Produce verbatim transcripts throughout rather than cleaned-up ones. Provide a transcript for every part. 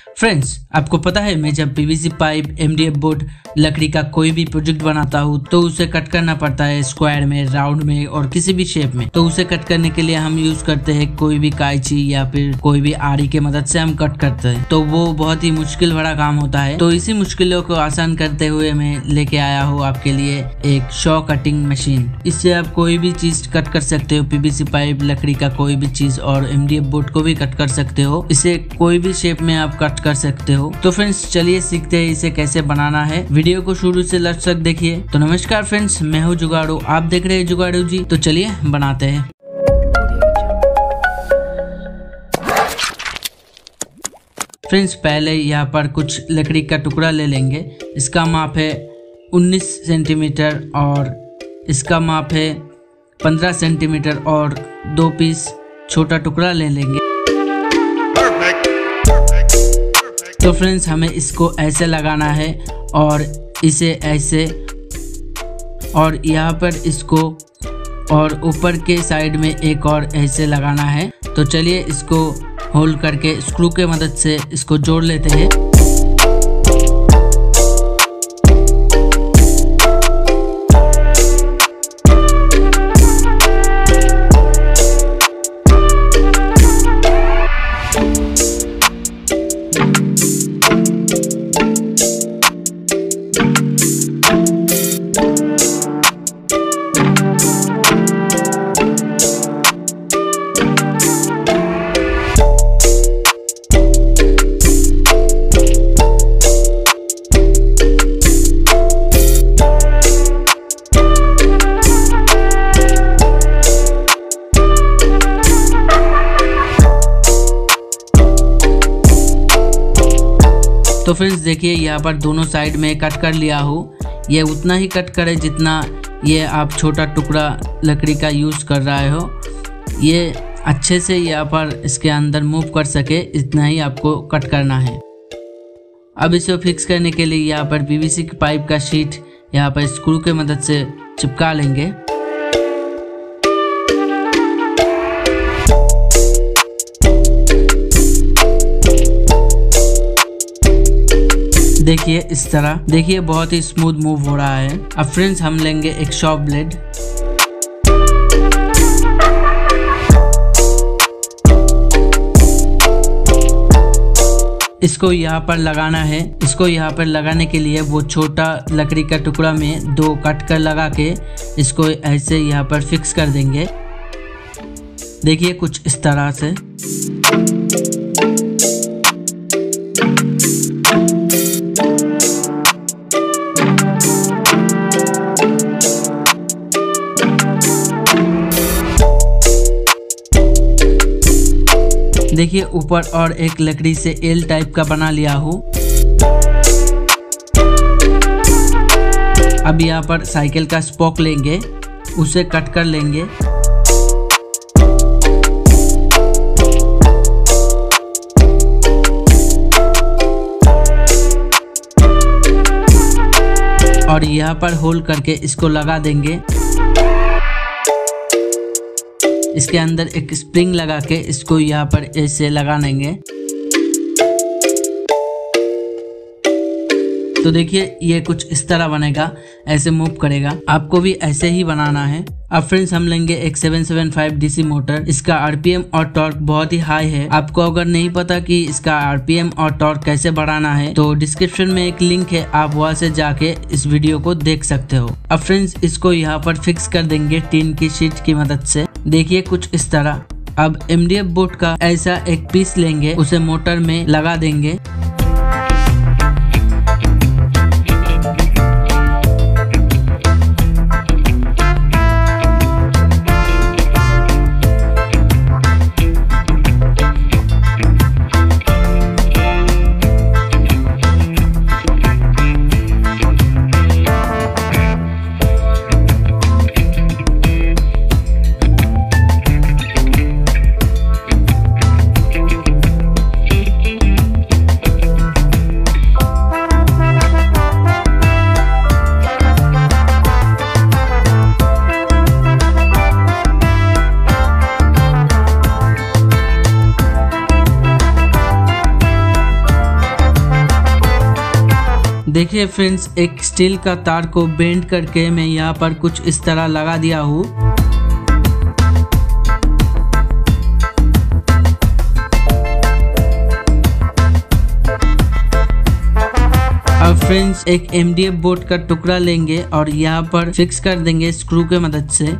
Friends, आपको पता है मैं जब पीवीसी पाइप, एमडीएफ बोर्ड, लकड़ी का कोई भी प्रोजेक्ट बनाता हूँ तो उसे कट करना पड़ता है स्क्वायर में, राउंड में और किसी भी शेप में। तो उसे कट करने के लिए हम यूज करते हैं कोई भी कैंची या फिर कोई भी आरी के मदद से हम कट करते हैं। तो वो बहुत ही मुश्किल भरा काम होता है। तो इसी मुश्किलों को आसान करते हुए मैं लेके आया हूँ आपके लिए एक शॉ कटिंग मशीन। इससे आप कोई भी चीज कट कर सकते हो, पीवीसी पाइप, लकड़ी का कोई भी चीज और एमडीएफ बोर्ड को भी कट कर सकते हो। इसे कोई भी शेप में आप कट कर सकते हो। तो फ्रेंड्स चलिए सीखते हैं इसे कैसे बनाना है। वीडियो को शुरू से लास्ट तक देखिए। तो नमस्कार फ्रेंड्स, मैं हूँ जुगाड़ू, आप देख रहे हैं जुगाड़ू जी। तो चलिए बनाते हैं। फ्रेंड्स पहले यहाँ पर कुछ लकड़ी का टुकड़ा ले लेंगे। इसका माप है उन्नीस सेंटीमीटर और इसका माप है पंद्रह सेंटीमीटर और दो पीस छोटा टुकड़ा ले लेंगे। तो फ्रेंड्स हमें इसको ऐसे लगाना है और इसे ऐसे, और यहाँ पर इसको और ऊपर के साइड में एक और ऐसे लगाना है। तो चलिए इसको होल्ड करके स्क्रू के मदद से इसको जोड़ लेते हैं। तो फ्रेंड्स देखिए यहाँ पर दोनों साइड में कट कर लिया हूँ। ये उतना ही कट करे जितना ये आप छोटा टुकड़ा लकड़ी का यूज़ कर रहे हो। ये अच्छे से यहाँ पर इसके अंदर मूव कर सके, इतना ही आपको कट करना है। अब इसे फिक्स करने के लिए यहाँ पर पीवीसी की पाइप का शीट यहाँ पर स्क्रू के मदद से चिपका लेंगे। देखिए इस तरह, देखिए बहुत ही स्मूथ मूव हो रहा है। अब फ्रेंड्स हम लेंगे एक शॉर्प ब्लेड। इसको यहाँ पर लगाना है। इसको यहाँ पर लगाने के लिए वो छोटा लकड़ी का टुकड़ा में दो कट कर लगा के इसको ऐसे यहाँ पर फिक्स कर देंगे। देखिए कुछ इस तरह से। देखिए ऊपर और एक लकड़ी से एल टाइप का बना लिया हूँ। अब यहाँ पर साइकिल का स्पोक लेंगे, उसे कट कर लेंगे। और यहाँ पर होल्ड करके इसको लगा देंगे। इसके अंदर एक स्प्रिंग लगा के इसको यहाँ पर ऐसे लगा लेंगे। तो देखिए ये कुछ इस तरह बनेगा, ऐसे मूव करेगा। आपको भी ऐसे ही बनाना है। अब फ्रेंड्स हम लेंगे एक seven seven five DC motor. इसका आरपीएम और टॉर्क बहुत ही हाई है। आपको अगर नहीं पता कि इसका आरपीएम और टॉर्क कैसे बढ़ाना है तो डिस्क्रिप्शन में एक लिंक है, आप वहां से जाके इस वीडियो को देख सकते हो। अब फ्रेंड्स इसको यहाँ पर फिक्स कर देंगे टीन की शीट की मदद से। देखिए कुछ इस तरह। अब एमडीएफ बोर्ड का ऐसा एक पीस लेंगे, उसे मोटर में लगा देंगे। देखिए फ्रेंड्स, एक स्टील का तार को बेंड करके मैं यहाँ पर कुछ इस तरह लगा दिया हूँ। अब फ्रेंड्स एक एम डी एफ बोर्ड का टुकड़ा लेंगे और यहाँ पर फिक्स कर देंगे स्क्रू के मदद से।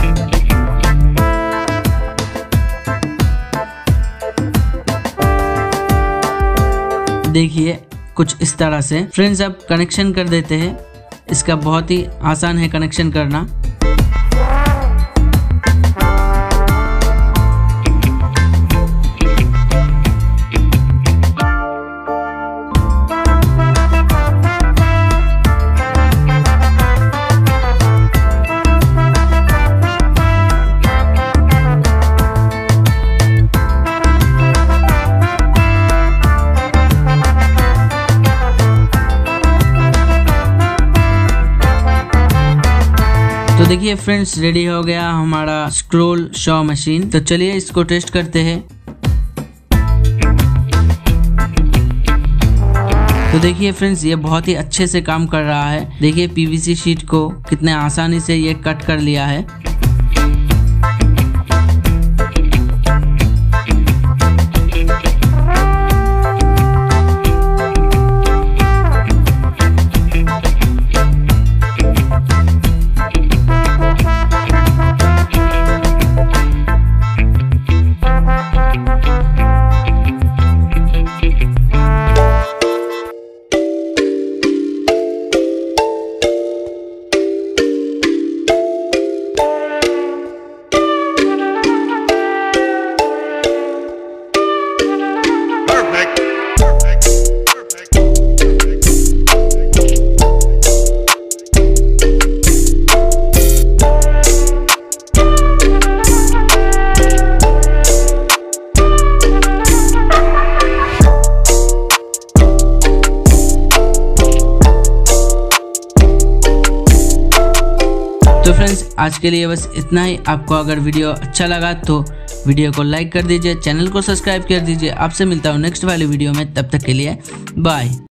देखिए कुछ इस तरह से। फ्रेंड्स अब कनेक्शन कर देते हैं। इसका बहुत ही आसान है कनेक्शन करना। तो देखिए फ्रेंड्स, रेडी हो गया हमारा स्क्रोल शॉ मशीन। तो चलिए इसको टेस्ट करते हैं। तो देखिए फ्रेंड्स, ये बहुत ही अच्छे से काम कर रहा है। देखिए पीवीसी शीट को कितने आसानी से ये कट कर लिया है। तो फ्रेंड्स आज के लिए बस इतना ही। आपको अगर वीडियो अच्छा लगा तो वीडियो को लाइक कर दीजिए, चैनल को सब्सक्राइब कर दीजिए। आपसे मिलता हूँ नेक्स्ट वाली वीडियो में, तब तक के लिए बाय।